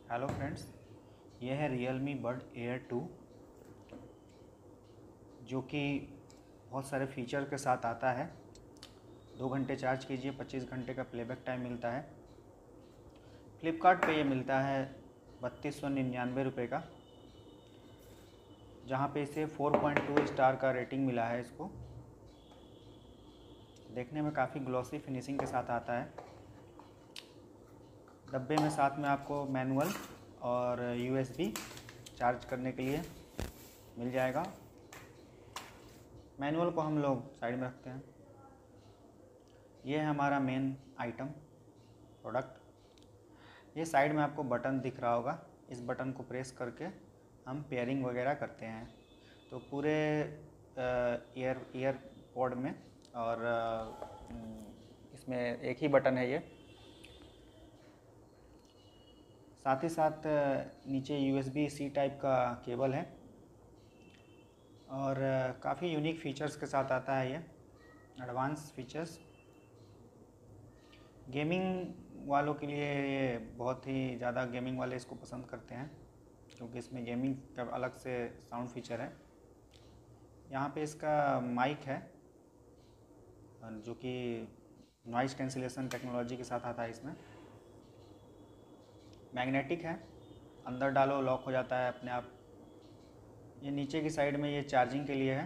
Hello friends, ये है Realme Bud Air 2 जो कि बहुत सारे फीचर के साथ आता है। 2 घंटे चार्ज कीजिए, 25 घंटे का प्लेबैक टाइम मिलता है। फ्लिपकार्ट पे ये मिलता है 3299 रुपये का, जहाँ पे इसे 4.2 स्टार का रेटिंग मिला है। इसको देखने में काफ़ी ग्लॉसी फिनिशिंग के साथ आता है। डब्बे में साथ में आपको मैनुअल और USB चार्ज करने के लिए मिल जाएगा। मैनुअल को हम लोग साइड में रखते हैं। ये है हमारा मेन आइटम प्रोडक्ट। ये साइड में आपको बटन दिख रहा होगा, इस बटन को प्रेस करके हम पेयरिंग वगैरह करते हैं। तो पूरे ईयरपॉड में और इसमें एक ही बटन है ये। साथ ही साथ नीचे USB-C टाइप का केबल है और काफ़ी यूनिक फीचर्स के साथ आता है ये, एडवांस फीचर्स। गेमिंग वालों के लिए ये बहुत ही ज़्यादा गेमिंग वाले इसको पसंद करते हैं, क्योंकि इसमें गेमिंग का अलग से साउंड फीचर है। यहाँ पे इसका माइक है जो कि नॉइज़ कैंसिलेशन टेक्नोलॉजी के साथ आता है। इसमें मैग्नेटिक है, अंदर डालो लॉक हो जाता है अपने आप। ये नीचे की साइड में ये चार्जिंग के लिए है।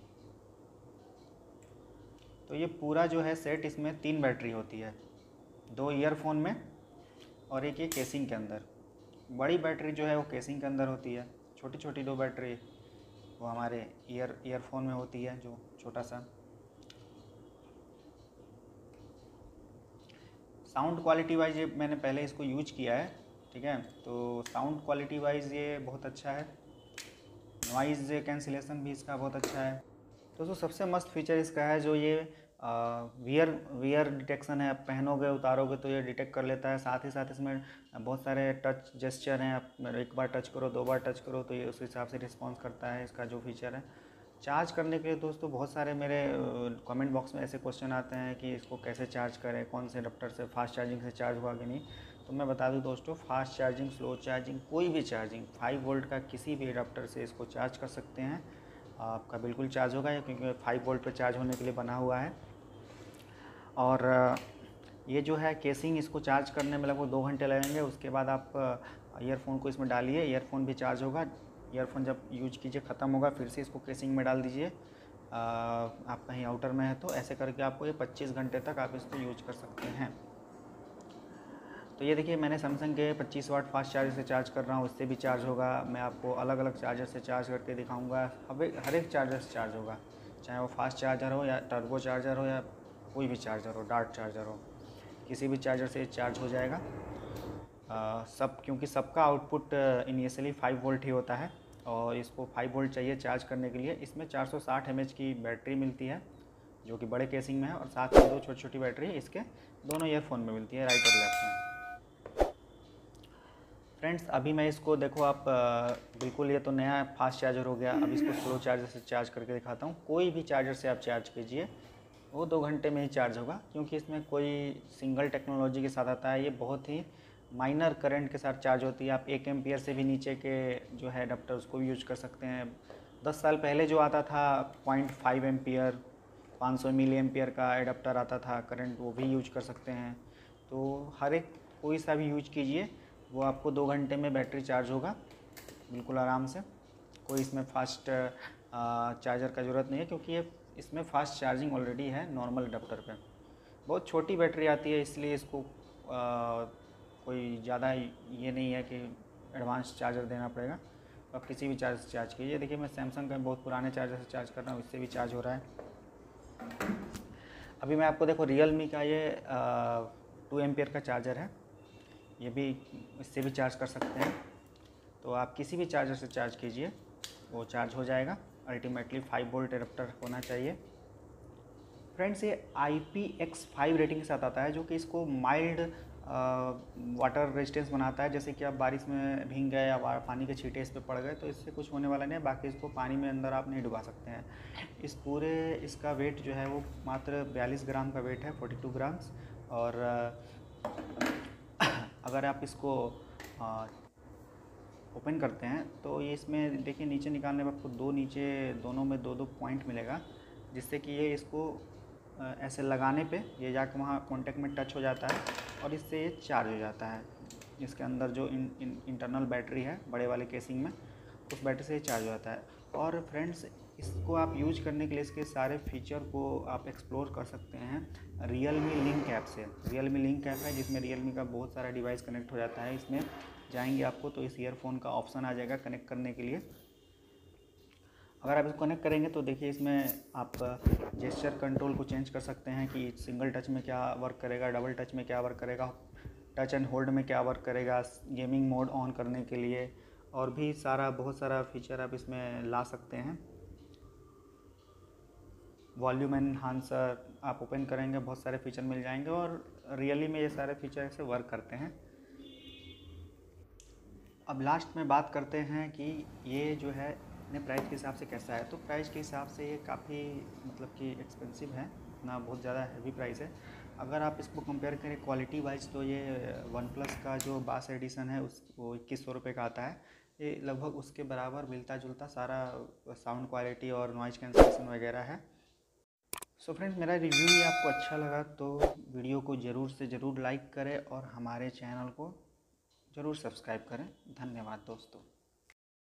तो ये पूरा जो है सेट, इसमें 3 बैटरी होती है, 2 ईयरफोन में और एक ये केसिंग के अंदर। बड़ी बैटरी जो है वो केसिंग के अंदर होती है, छोटी छोटी 2 बैटरी वो हमारे ईयरफोन में होती है, जो छोटा सा। साउंड क्वालिटी वाइज ये मैंने पहले इसको यूज किया है, ठीक है। तो साउंड क्वालिटी वाइज ये बहुत अच्छा है। नॉइज़ कैंसिलेशन भी इसका बहुत अच्छा है। दोस्तों सबसे मस्त फीचर इसका है जो ये वियर डिटेक्शन है। आप पहनोगे उतारोगे तो ये डिटेक्ट कर लेता है। साथ ही साथ इसमें बहुत सारे टच जेस्चर हैं। आप एक बार टच करो, 2 बार टच करो तो ये उस हिसाब से रिस्पॉन्स करता है, इसका जो फीचर है। चार्ज करने के लिए दोस्तों बहुत सारे मेरे कमेंट बॉक्स में ऐसे क्वेश्चन आते हैं कि इसको कैसे चार्ज करें, कौन से अडप्टर से, फास्ट चार्जिंग से चार्ज हुआ कि नहीं। तो मैं बता दूं दोस्तों, फास्ट चार्जिंग, स्लो चार्जिंग, कोई भी चार्जिंग 5 वोल्ट का किसी भी अडप्टर से इसको चार्ज कर सकते हैं। आपका बिल्कुल चार्ज होगा, क्योंकि 5 वोल्ट पर चार्ज होने के लिए बना हुआ है। और ये जो है केसिंग, इसको चार्ज करने में लगभग 2 घंटे लगेंगे। उसके बाद आप ईयरफोन को इसमें डालिए, ईयरफोन भी चार्ज होगा। ईयरफोन जब यूज कीजिए ख़त्म होगा, फिर से इसको केसिंग में डाल दीजिए। आप कहीं आउटर में है तो ऐसे करके आपको ये 25 घंटे तक आप इसको यूज कर सकते हैं। तो ये देखिए, मैंने सैमसंग के 25 वाट फास्ट चार्जर से चार्ज कर रहा हूँ, इससे भी चार्ज होगा। मैं आपको अलग अलग चार्जर से चार्ज करके दिखाऊंगा। हर एक चार्जर से चार्ज होगा, चाहे वो फास्ट चार्जर हो या टर्बो चार्जर हो या कोई भी चार्जर हो, डार्ट चार्जर हो, किसी भी चार्जर से चार्ज हो जाएगा। क्योंकि सबका आउटपुट इनिशियली 5 वोल्ट ही होता है और इसको 5 वोल्ट चाहिए चार्ज करने के लिए। इसमें 460 mAh की बैटरी मिलती है, जो कि बड़े केसिंग में है, और साथ में 2 छोटी छोटी बैटरी इसके दोनों ईयरफोन में मिलती है, राइट और लेफ्ट में। फ्रेंड्स अभी मैं इसको देखो, आप बिल्कुल, ये तो नया फास्ट चार्जर हो गया। अब इसको स्लो चार्जर से चार्ज करके दिखाता हूँ। कोई भी चार्जर से आप चार्ज कीजिए, वो 2 घंटे में ही चार्ज होगा, क्योंकि इसमें कोई सिंगल टेक्नोलॉजी के साथ आता है। ये बहुत ही माइनर करंट के साथ चार्ज होती है। आप 1 एम्पियर से भी नीचे के जो है अडप्टर, उसको भी यूज कर सकते हैं। 10 साल पहले जो आता था 0.5 एम्पियर, 500 मिली एम्पियर का एडाप्टर आता था करंट, वो भी यूज कर सकते हैं। तो हर एक कोई सा भी यूज कीजिए, वो आपको 2 घंटे में बैटरी चार्ज होगा बिल्कुल आराम से। कोई इसमें फास्ट चार्जर का ज़रूरत नहीं है, क्योंकि ये इसमें फास्ट चार्जिंग ऑलरेडी है नॉर्मल अडप्टर पे। बहुत छोटी बैटरी आती है, इसलिए इसको कोई ज़्यादा ये नहीं है कि एडवांस चार्जर देना पड़ेगा। आप किसी भी चार्जर से चार्ज कीजिए। देखिए, मैं सैमसंग का बहुत पुराने चार्जर से चार्ज कर रहा हूँ, इससे भी चार्ज हो रहा है। अभी मैं आपको देखो, Realme का ये 2 एम्पियर का चार्जर है, ये भी इससे भी चार्ज कर सकते हैं। तो आप किसी भी चार्जर से चार्ज कीजिए, वो चार्ज हो जाएगा। अल्टीमेटली 5 वोल्ट एडाप्टर होना चाहिए। फ्रेंड्स ये IPX5 रेटिंग के साथ आता है, जो कि इसको माइल्ड वाटर रेजिस्टेंस बनाता है। जैसे कि आप बारिश में भीग गए या पानी के छींटे इस पर पड़ गए तो इससे कुछ होने वाला नहीं है। बाकी इसको पानी में अंदर आप नहीं डुबा सकते हैं। इसका वेट जो है वो मात्र 42 ग्राम का वेट है, 42 ग्राम्स। और अगर आप इसको ओपन करते हैं तो ये इसमें देखिए नीचे निकालने पर आपको दोनों में दो पॉइंट मिलेगा, जिससे कि ये इसको ऐसे लगाने पे ये जाकर वहाँ कॉन्टेक्ट में टच हो जाता है और इससे ये चार्ज हो जाता है। इसके अंदर जो इंटरनल बैटरी है बड़े वाले केसिंग में, उस बैटरी से ये चार्ज हो जाता है। और फ्रेंड्स, इसको आप यूज करने के लिए इसके सारे फीचर को आप एक्सप्लोर कर सकते हैं Realme लिंक ऐप से। Realme लिंक ऐप है जिसमें Realme का बहुत सारा डिवाइस कनेक्ट हो जाता है। इसमें जाएंगे आपको तो इस ईयरफोन का ऑप्शन आ जाएगा कनेक्ट करने के लिए। अगर आप इसको कनेक्ट करेंगे तो देखिए इसमें आप जेस्चर कंट्रोल को चेंज कर सकते हैं कि सिंगल टच में क्या वर्क करेगा, डबल टच में क्या वर्क करेगा, टच एंड होल्ड में क्या वर्क करेगा, गेमिंग मोड ऑन करने के लिए, और भी बहुत सारा फीचर आप इसमें ला सकते हैं। वॉल्यूम एनहांसर आप ओपन करेंगे बहुत सारे फीचर मिल जाएंगे, और रियली में ये सारे फीचर ऐसे वर्क करते हैं। अब लास्ट में बात करते हैं कि ये जो है अपने प्राइस के हिसाब से कैसा है। तो प्राइस के हिसाब से ये काफ़ी मतलब कि एक्सपेंसिव है, ना बहुत ज़्यादा हैवी प्राइस है। अगर आप इसको कंपेयर करें क्वालिटी वाइज तो ये वन प्लस का जो बास एडिशन है वो 2100 रुपये का आता है। ये लगभग उसके बराबर मिलता जुलता सारा साउंड क्वालिटी और नॉइज़ कैंसलेशन वगैरह है। सो फ्रेंड्स, मेरा रिव्यू ये आपको अच्छा लगा तो वीडियो को ज़रूर से ज़रूर लाइक करें और हमारे चैनल को ज़रूर सब्सक्राइब करें। धन्यवाद दोस्तों।